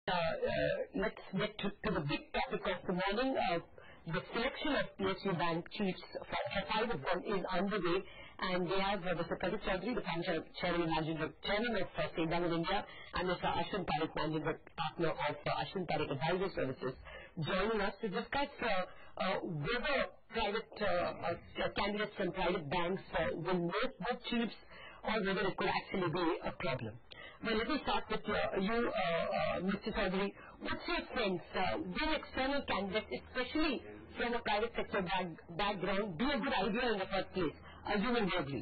let's get to the big topic of the morning. The selection of PSU Bank chiefs, for 5 of them, is underway, and they have Mr. Pradeep Chaudhary, the founder, chairman of State Bank of India, and Mr. Ashwin Parekh, managing partner of Ashwin Parekh Advisory Services, joining us to discuss whether private candidates from private banks will make good chiefs, or whether it could actually be a problem. Well, let me start with you, Mr. Chaudhary. What's your sense? Will external candidates, especially from a private sector background, be a good idea in the first place, assuming they agree?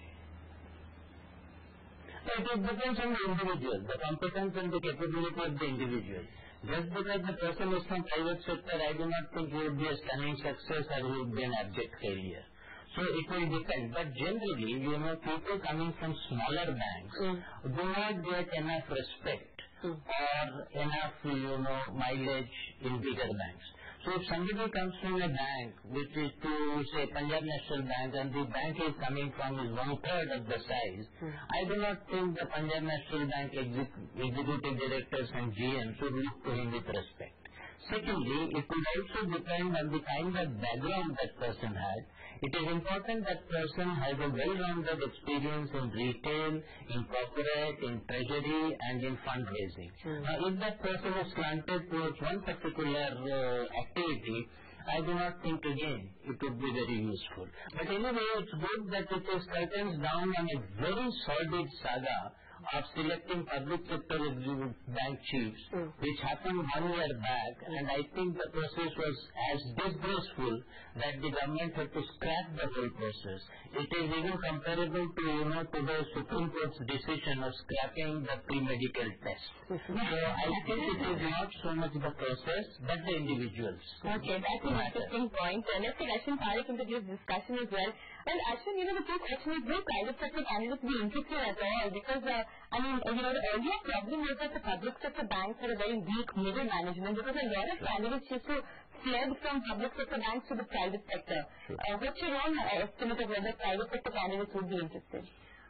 It depends on the individual, the competence and the capability of the individual. Just because the person is from private sector, I do not think he would be a stunning success or he would be an abject failure. So it will depend. But generally, people coming from smaller banks do not get enough respect or enough, mileage in bigger banks. So if somebody comes from a bank, which is to say Punjab National Bank, and the bank is coming from is 1/3 of the size, I do not think the Punjab National Bank executive directors and GMs should look to him with respect. Secondly, it will also depend on the kind of background that person has. It is important that person has a well-rounded experience in retail, in corporate, in treasury, and in fundraising. Now, if that person is slanted towards one particular activity, I do not think again it would be very useful. But anyway, it's good that it is curtains down on a very solid saga of selecting public sector bank chiefs, which happened 1 year back, and I think the process was as disgraceful that the government had to scrap the whole process. It is even comparable to the Supreme Court's decision of scrapping the pre-medical test. So I think it is not so much the process but the individuals. Okay, that's an interesting point. Let's get Ashwin Parekh into this discussion as well. Well, Ashwin, the first question is, will private sector candidates be interested at all? Because the earlier problem was that the public sector banks had a very weak middle management, because a lot of candidates used to fled from public sector banks to the private sector. What's your own estimate of whether private sector candidates would be interested?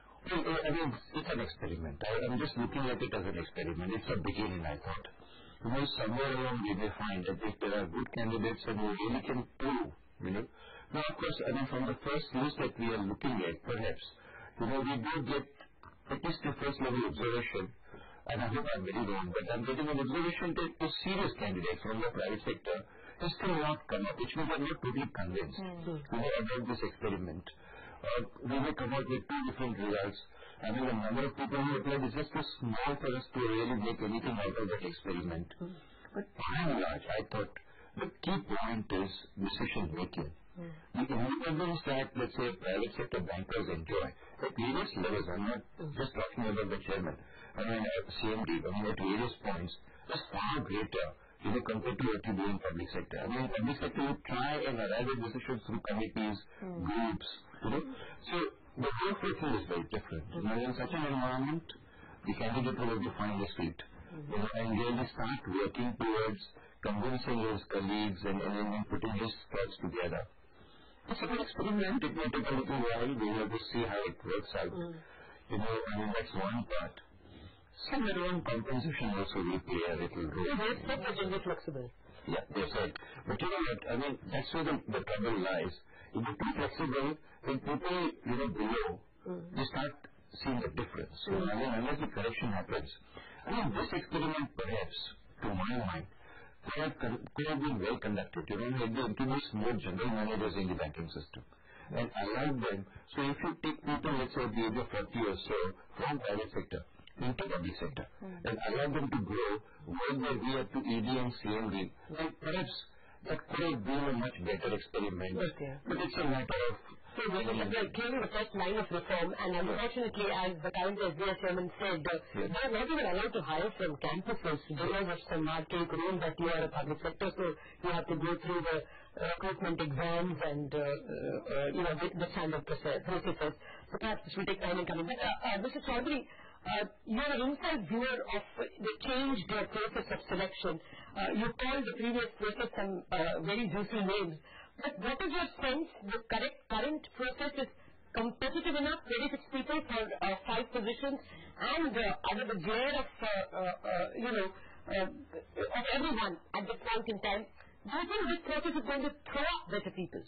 Well, it's an experiment. I'm just looking at it as an experiment. It's a beginning, I thought. Somewhere along we may find that if there are good candidates and who really can prove, Now, of course, from the first list that we are looking at, perhaps, we do get at least the first level observation, and I hope I'm very wrong, but I'm getting an observation that a serious candidate from the private sector has still not come up, which means I'm not totally convinced about this experiment. We may come out with 2 different results. The number of people who applied is just too small for us to really make anything out of that experiment. But by and large, I thought the key point is decision making. The independence that, let's say, private sector bankers enjoy at various levels, I'm not just talking about the chairman, CMD, at various points, is far greater compared to what you do in public sector. Public sector you try and arrive at decisions through committees, groups, So the whole thing is very different. In such an environment, the candidate will define his feet and really start working towards convincing his colleagues and putting his thoughts together. It's a good experiment. It may take a little while. We have to see how it works out. That's one part. Somewhere around compensation also will play a little role. They're very flexible. Yeah, they said. But you know what? That's where the trouble lies. If you're too flexible, when people, below, they start seeing the difference. Unless the correction happens. This experiment, perhaps, to my mind, could have been well conducted. Maybe introduce more general managers in the banking system and allow them. So if you take people, let's say, at the age of 40 or so, from private sector into public sector, and allow them to grow, work their way up to ED and CMD, then perhaps that could have been a much better experiment. But it's a matter of... Clearly the first line of reform, and unfortunately, as the current SBI chairman said, they are not even allowed to hire from campuses because of some archaic rule that you are a public sector, so you have to go through the recruitment exams and the standard processes. So perhaps this will take time in coming. But Mr. Chaudhary, you are an inside viewer of the changed process of selection. You called the previous process some very juicy names. But what is your sense? The current process is competitive enough, 36 people for 5 positions, and under the glare of of everyone at this point in time, do you think this process is going to throw up better people?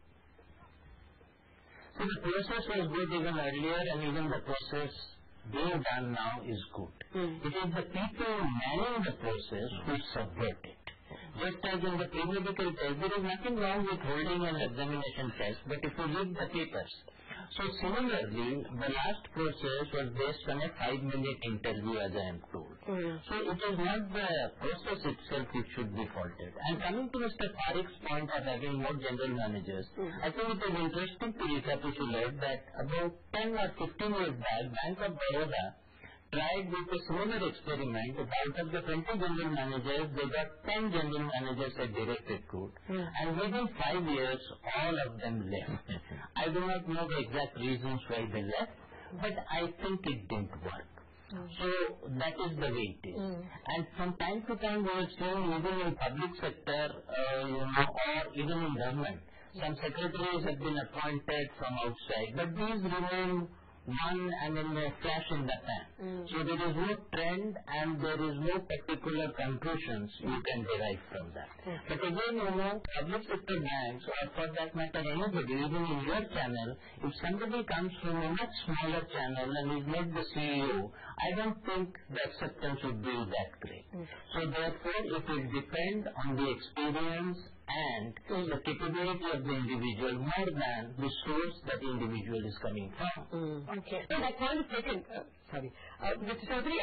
So the process was good even earlier, and even the process being done now is good. It is the people manning the process who subvert it. Just as in the pre-medical test, there is nothing wrong with holding an examination test, but if you read the papers. So similarly, the last process was based on a 5-minute interview, as I am told. So it is not the process itself which should be faulted. And coming to Mr. Parik's point of having more general managers, I think it is interesting to recapitulate that about 10 or 15 years back, Bank of Baroda tried with a similar experiment. Out of the 20 general managers, they got 10 general managers at direct recruit. And within 5 years, all of them left. I do not know the exact reasons why they left, but I think it didn't work. So that is the way it is. And from time to time, we have seen even in public sector, or even in government, some secretaries have been appointed from outside, but these remain one and in a flash in the pan. So there is no trend and there is no particular conclusions you can derive from that. But again, public sector banks, or for that matter anybody, even in your channel, if somebody comes from a much smaller channel and is made the CEO, I don't think the acceptance would be that great. So therefore, it will depend on the experience and the capability of the individual more than the source that the individual is coming from. Okay. So that point is taken. Sorry. Mr. Chaudhary,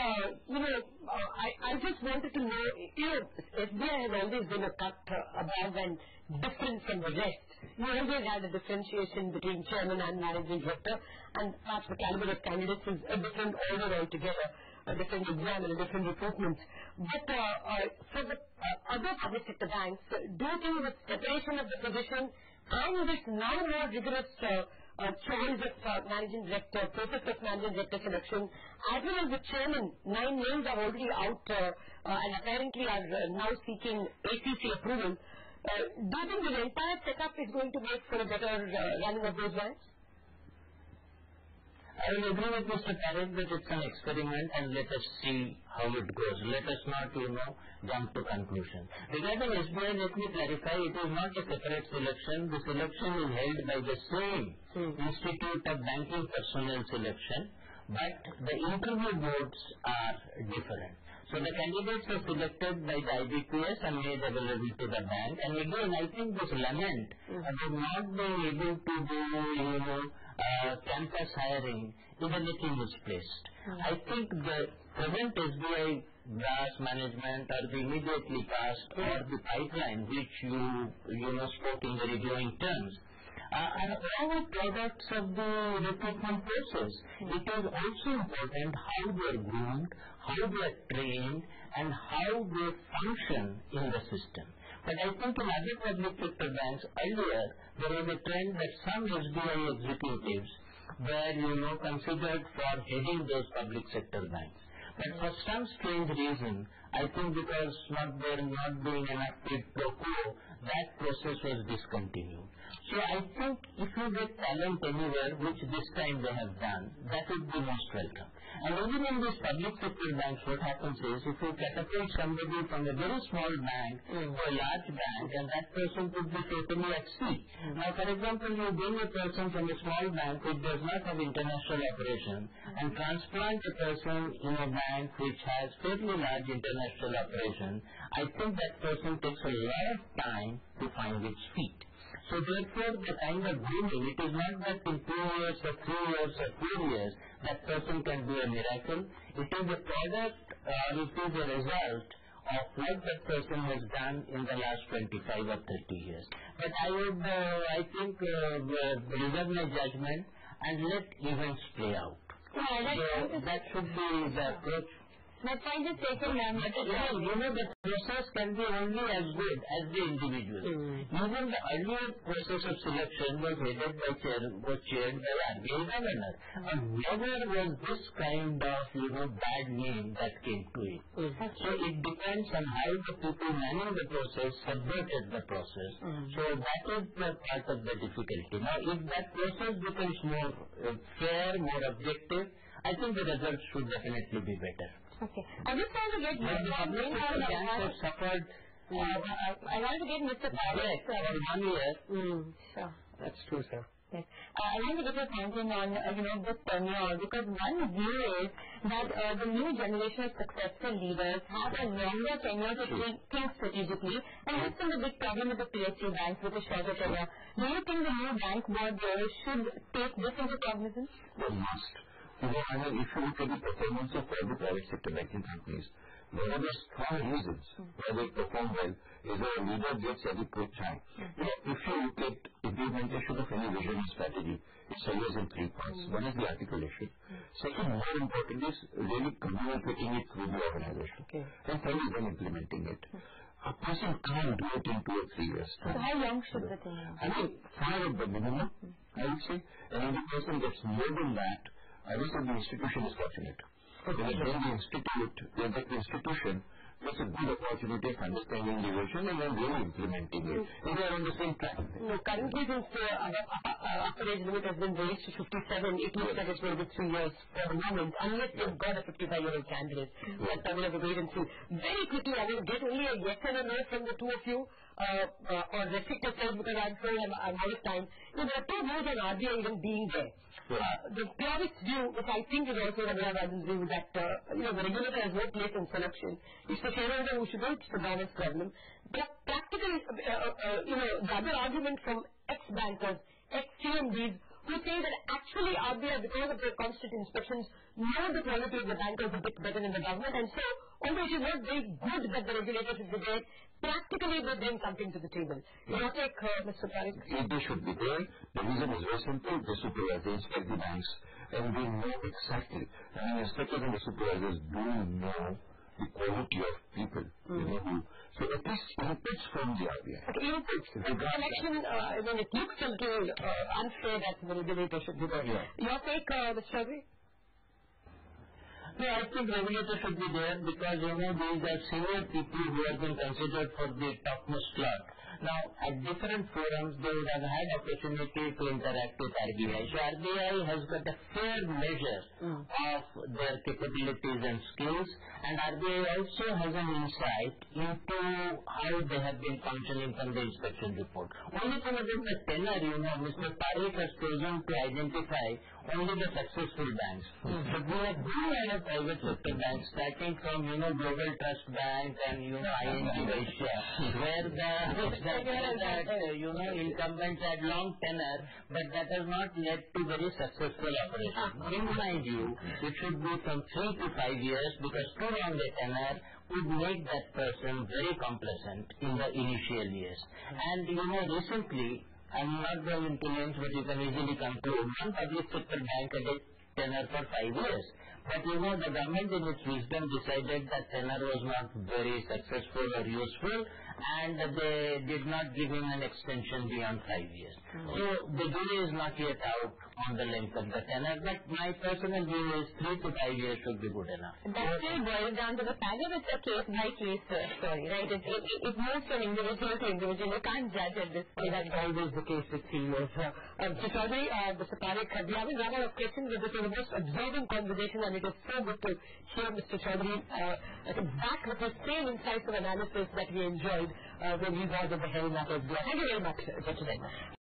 I just wanted to know, SBI has always been a cut above and different from the rest. You always had a differentiation between chairman and managing director, and perhaps the caliber of candidates is a different order altogether, a different exam and a different recruitment. But for the other public sector banks, do you think the separation of the position and this now more rigorous choice of managing director, process of managing director selection, as well as the chairman, 9 names are already out and apparently are now seeking ACC approval. Do you think the entire setup is going to make for a better running of those banks? I will agree with Mr. Parik that it's an experiment and let us see how it goes. Let us not, jump to conclusion. Regarding SBI, let me clarify, it is not a separate selection. The selection is held by the same Institute of Banking Personnel Selection, but the interview boards are different. So the candidates are selected by the IBPS and made available to the bank. And again, I think this lament about not being able to do, campus hiring is a little misplaced. I think the present SBI branch management or the immediately past or the pipeline which you spoke in very glowing terms are all products of the recruitment process. It is also important how they are groomed, how they are trained, and how they function in the system. But I think in other public sector banks earlier, there was a trend that some SBI executives were, considered for heading those public sector banks. But for some strange reason, I think because there not being enough quid pro quo, that process was discontinued. So I think if you get talent anywhere, which this time they have done, that would be most welcome. And even in these public sector banks, what happens is, if you catapult somebody from a very small bank to a large bank, and that person could be totally at sea. Now, for example, you bring a person from a small bank which does not have international operation, and transplant a person in a bank which has fairly large international operation, I think that person takes a lot of time to find its feet. So therefore, the kind of grooming, it is not that in 2 years or 3 years or 4 years that person can do a miracle. It is a product or it is a result of what that person has done in the last 25 or 30 years. But I would, reserve my judgment and let events play out. So that should be the approach. My point is taken, ma'am. But again, the process can be only as good as the individual. Even the earlier process of selection was chaired by RBI governor. And never was this kind of, bad name that came to it. So it depends on how the people manning the process subverted the process. So that is the part of the difficulty. Now, if that process becomes more fair, more objective, I think the results should definitely be better. Okay. I just want to get But the public sector banks have suffered. I want to get Mr. Parekh For 1 year. Sure. That's true, sir. Yes. I want to get your thinking on this tenure, because one view is that the new generation of successful leaders have a longer tenure to think strategically, and that's been the big problem with the PSU banks with a shorter tenure. Do you think the new bank board should take this into cognizance? They must. I mean, if you look at the performance of all the private sector banking companies, one of the strong reasons why they perform well is that a leader gets adequate time. If you look at implementation of any vision and strategy, it's always in 3 parts. One is the articulation. Second, more important is really communicating it through the organization. And third is then implementing it. A person can't do it in 2 or 3 years. So how long should the thing be? I think 5 at the minimum, I would say. And if the person gets more than that, I would say the institution is fortunate. When the institution gets a good opportunity of understanding the vision and then really implementing it. And they are on the same track. Currently, since the upper age limit has been raised to 57, it looks like it's going to be 3 years for the moment, unless they've got a 55-year-old candidate. But I'm going to wait and see. Very quickly, I will get only a yes and a no from the two of you, or restrict yourself because I'm sure I'm out of time. There are two views on RBI even being there. The purest view, which I think is also the Raja's view, that the regulator has no place in selection. It's the shareholder who should know it's the government's problem. But practically, the other argument from ex-bankers, ex-CMDs, who say that actually RBI, because of their constant inspections, know the quality of the bankers a bit better than the government, and so, although it is not very good that the regulator should be there, practically they bring something to the table. Your take, Mr. Parekh? They should be there. The reason is very simple. The supervisors inspect the banks, and they know exactly. And the inspectors and the supervisors do know the quality of people. So at least inputs from the RBI. Inputs. Selection, it looks a little unfair that the regulator should be there. Your take, Mr. Chaudhary? No, I think regulator should be there because, these are senior people who have been considered for the topmost slot. Now, at different forums, they would have had opportunity to interact with RBI. So, RBI has got a fair measure of their capabilities and skills, and RBI also has an insight into how they have been functioning from the inspection report. Only from about the tenor, Mr. Parekh has chosen to identify only the successful banks. But we have good private sector banks, starting from, Global Trust Bank and, ING Asia, where incumbents had long tenure, but that has not led to very successful operations. In my view, it should be from 3 to 5 years, because too long a tenure would make that person very complacent in the initial years. And, recently, I'm not going into names, but you can easily conclude, one public sector bank had a tenure for 5 years. But the government in its wisdom decided that tenure was not very successful or useful, and they did not give him an extension beyond 5 years. So the jury is not yet out on the length of the tenure, but my personal view is 3 to 5 years should be good enough. That still boils down to the fact that it's a case-by-case story, right? It moves from individual to individual. You can't judge at this point. That's always the case with seniors. Mr. Chaudhary, Mr. Parekh, we haven't run out of questions, but this is the most absorbing conversation, and it is so good to hear Mr. Chaudhary back with the same insights of analysis that we enjoyed when we was at the Hell Matters. Thank you very much for today.